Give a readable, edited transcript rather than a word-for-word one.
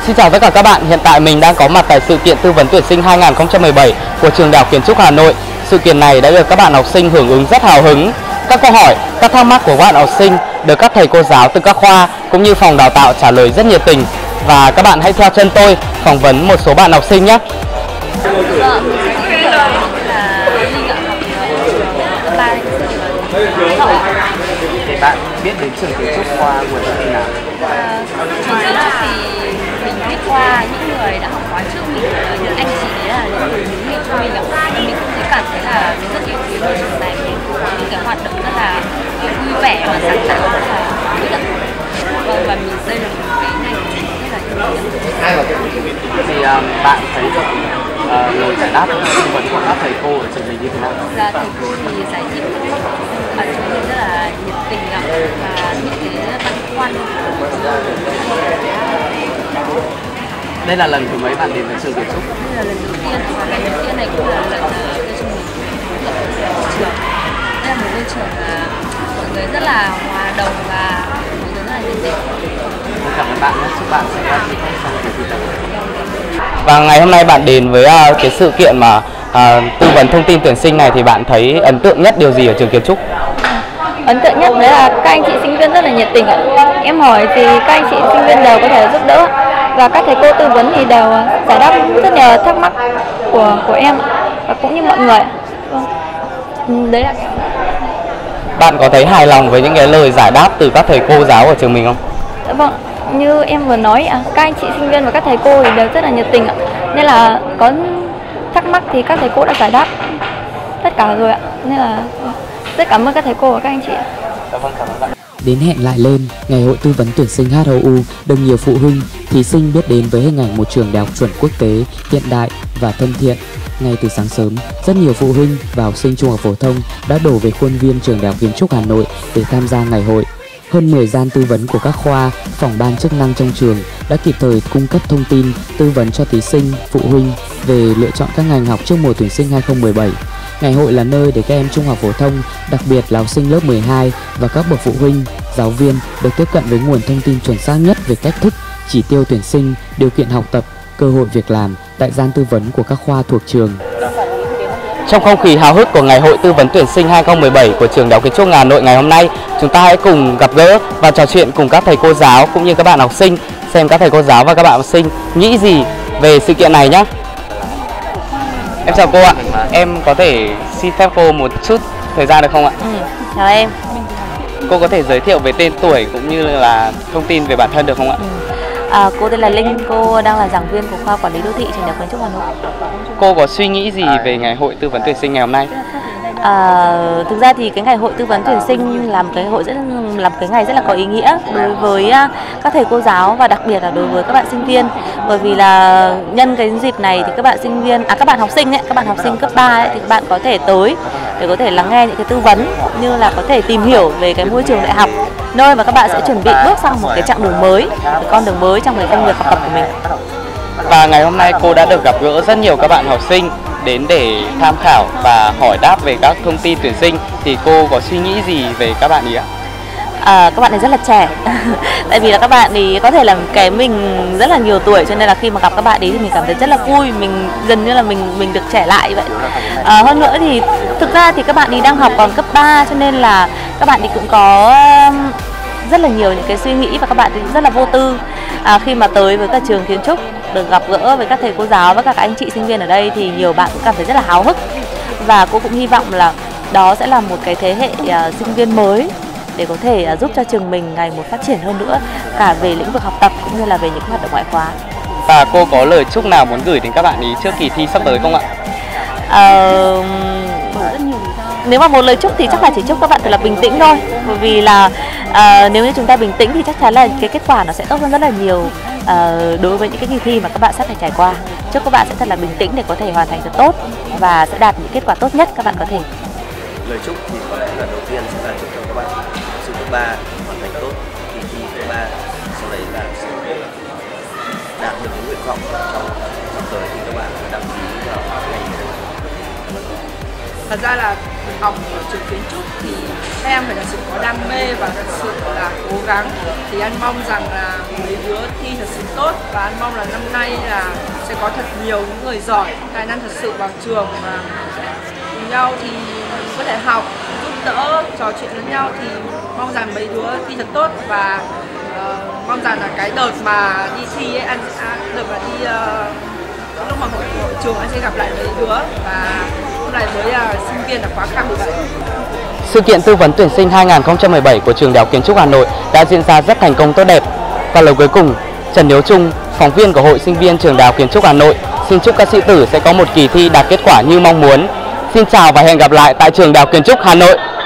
Xin chào tất cả các bạn, hiện tại mình đang có mặt tại sự kiện tư vấn tuyển sinh 2017 của trường Đại học Kiến trúc Hà Nội. Sự kiện này đã được các bạn học sinh hưởng ứng rất hào hứng. Các câu hỏi, các thắc mắc của các bạn học sinh được các thầy cô giáo từ các khoa cũng như phòng đào tạo trả lời rất nhiệt tình. Và các bạn hãy theo chân tôi phỏng vấn một số bạn học sinh nhé. Thì bạn biết đến trường kiến trúc qua nguồn thông tin nào? Trường kiến trúc thì mình biết qua những người đã học khóa trước mình, những anh chị đấy là những người hướng nghiệp cho mình ạ. Mình cũng thấy cảm thấy là mình rất yêu quý môi trường này, mình có những cái hoạt động rất là vui vẻ và sáng tạo, rất là hữu ích. Và mình đây là một cái ngành rất là yêu thích. Thì bạn thấy được lời giải đáp tư vấn của các thầy cô ở trường mình như thế nào? Là thầy cô thì giải thích chúng mình rất là nhiệt tình ạ, và những cái băn khoăn. Đây là lần thứ mấy bạn đến với trường kiến trúc? Đây là lần đầu tiên, và lần đầu tiên này cũng là lần tôi cho mình trường. Đây là một môi trường mọi người rất là hòa đồng và mọi người rất là nhiệt tình. Cảm ơn bạn nhé, chúc bạn sẽ thành công trong kỳ thi này. Và ngày hôm nay bạn đến với cái sự kiện mà tư vấn thông tin tuyển sinh này thì bạn thấy ấn tượng nhất điều gì ở trường kiến trúc? Ấn tượng nhất đấy là các anh chị sinh viên rất là nhiệt tình ạ. Em hỏi thì các anh chị sinh viên đều có thể giúp đỡ, và các thầy cô tư vấn thì đều giải đáp rất nhiều thắc mắc của em và cũng như mọi người. Đấy là Bạn có thấy hài lòng với những cái lời giải đáp từ các thầy cô giáo ở trường mình không? vâng, như em vừa nói các anh chị sinh viên và các thầy cô thì đều rất là nhiệt tình ạ. Nên là có thắc mắc thì các thầy cô đã giải đáp tất cả rồi ạ. Nên là rất cảm ơn các thầy cô và các anh chị ạ. Vâng, cảm ơn bạn. Đến hẹn lại lên, Ngày hội tư vấn tuyển sinh HOU được nhiều phụ huynh, thí sinh biết đến với hình ảnh một trường đại học chuẩn quốc tế, hiện đại và thân thiện. Ngay từ sáng sớm, rất nhiều phụ huynh và học sinh trung học phổ thông đã đổ về khuôn viên trường Đại học Kiến trúc Hà Nội để tham gia ngày hội. Hơn 10 gian tư vấn của các khoa, phòng ban chức năng trong trường đã kịp thời cung cấp thông tin, tư vấn cho thí sinh, phụ huynh về lựa chọn các ngành học trước mùa tuyển sinh 2017. Ngày hội là nơi để các em trung học phổ thông, đặc biệt là học sinh lớp 12 và các bậc phụ huynh, giáo viên được tiếp cận với nguồn thông tin chuẩn xác nhất về cách thức, chỉ tiêu tuyển sinh, điều kiện học tập, cơ hội việc làm tại gian tư vấn của các khoa thuộc trường. Trong không khí háo hức của Ngày hội tư vấn tuyển sinh 2017 của trường Đại học Kiến trúc Hà Nội ngày hôm nay, chúng ta hãy cùng gặp gỡ và trò chuyện cùng các thầy cô giáo cũng như các bạn học sinh, xem các thầy cô giáo và các bạn học sinh nghĩ gì về sự kiện này nhé. Em chào cô ạ, em có thể xin phép cô một chút thời gian được không ạ? Chào em. Cô có thể giới thiệu về tên tuổi cũng như là thông tin về bản thân được không ạ? Cô tên là Linh, cô đang là giảng viên của khoa quản lý đô thị trường Đại học Kiến trúc Hà Nội. Cô có suy nghĩ gì về Ngày hội tư vấn tuyển sinh ngày hôm nay? Thực ra thì cái ngày hội tư vấn tuyển sinh là một cái ngày rất là có ý nghĩa đối với các thầy cô giáo và đặc biệt là đối với các bạn sinh viên, bởi vì là nhân cái dịp này thì các bạn học sinh cấp 3 thì các bạn có thể tới để có thể lắng nghe những cái tư vấn, như là có thể tìm hiểu về cái môi trường đại học, nơi mà các bạn sẽ chuẩn bị bước sang một cái chặng đường mới, một con đường mới trong cái công việc học tập của mình. Và ngày hôm nay cô đã được gặp gỡ rất nhiều các bạn học sinh đến để tham khảo và hỏi đáp về các thông tin tuyển sinh, thì cô có suy nghĩ gì về các bạn ý ạ? Các bạn ấy rất là trẻ tại vì là các bạn ấy có thể là kém mình rất là nhiều tuổi, cho nên là khi mà gặp các bạn ấy thì mình cảm thấy rất là vui, mình gần như là mình được trẻ lại vậy. Hơn nữa thì thực ra thì các bạn ấy đang học còn cấp 3, cho nên là các bạn ấy cũng có rất là nhiều những cái suy nghĩ và các bạn ấy rất là vô tư. Khi mà tới với cả trường kiến trúc, được gặp gỡ với các thầy cô giáo và các anh chị sinh viên ở đây thì nhiều bạn cũng cảm thấy rất là háo hức, và cô cũng hy vọng là đó sẽ là một cái thế hệ sinh viên mới để có thể giúp cho trường mình ngày một phát triển hơn nữa, cả về lĩnh vực học tập cũng như là về những hoạt động ngoại khóa. Và cô có lời chúc nào muốn gửi đến các bạn ý trước kỳ thi sắp tới không ạ? Nếu mà một lời chúc thì chắc là chỉ chúc các bạn thật là bình tĩnh thôi, bởi vì là nếu như chúng ta bình tĩnh thì chắc chắn là cái kết quả nó sẽ tốt hơn rất là nhiều đối với những cái kỳ thi mà các bạn sắp phải trải qua. Chúc các bạn sẽ thật là bình tĩnh để có thể hoàn thành thật tốt và sẽ đạt những kết quả tốt nhất các bạn có thể. Lời chúc thì có lẽ là đầu tiên sẽ là chúc cho các bạn học sinh cấp 3 hoàn thành tốt kỳ thi cấp 3, sau đấy là sẽ đạt được những nguyện vọng trong sắp tới thì các bạn đăng ký vào ngành. Thật ra là học ở trường kiến trúc thì các em phải thật sự có đam mê và thật sự là cố gắng. Thì anh mong rằng là mấy đứa thi thật sự tốt, và anh mong là năm nay là sẽ có thật nhiều những người giỏi, tài năng thật sự vào trường, và cùng nhau thì có thể học, giúp đỡ, trò chuyện với nhau. Thì mong rằng mấy đứa thi thật tốt, và mong rằng là cái đợt mà đi thi ấy, đợt mà đi lúc mà hội trường anh sẽ gặp lại mấy đứa, và hôm nay với sinh viên là khóa K17. Sự kiện tư vấn tuyển sinh 2017 của trường Đại học Kiến trúc Hà Nội đã diễn ra rất thành công tốt đẹp. Và lời cuối cùng, Trần Hiếu Trung, phóng viên của Hội Sinh viên trường Đại học Kiến trúc Hà Nội, xin chúc các sĩ tử sẽ có một kỳ thi đạt kết quả như mong muốn. Xin chào và hẹn gặp lại tại trường Đại học Kiến trúc Hà Nội.